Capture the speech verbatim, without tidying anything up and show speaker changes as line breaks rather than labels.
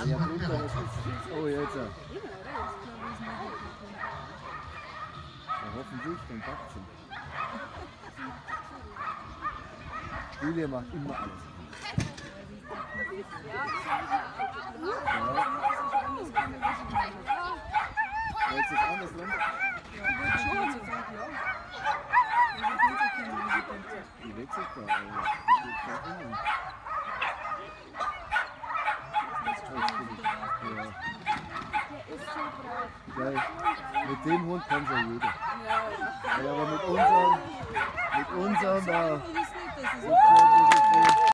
Ja, drunter, das ist. Oh, jetzt. Ja, hoffentlich, dann packt sie. Julia macht immer alles. Ja. Jetzt ist anders dran. Die wechselt da, aber die geht da hin. Ja. Ja, mit dem Hund kann schon jeder. Ja, aber mit unserem, mit unserem da.